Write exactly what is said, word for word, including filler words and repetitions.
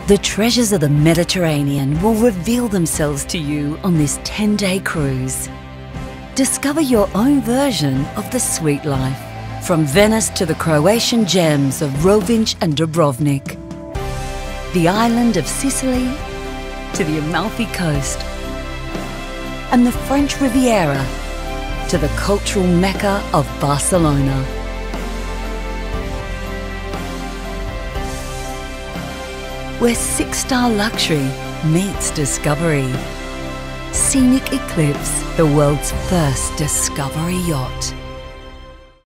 The treasures of the Mediterranean will reveal themselves to you on this ten-day cruise. Discover your own version of the sweet life, from Venice to the Croatian gems of Rovinj and Dubrovnik, the island of Sicily to the Amalfi Coast, and the French Riviera to the cultural mecca of Barcelona. Where six-star luxury meets discovery. Scenic Eclipse, the world's first discovery yacht.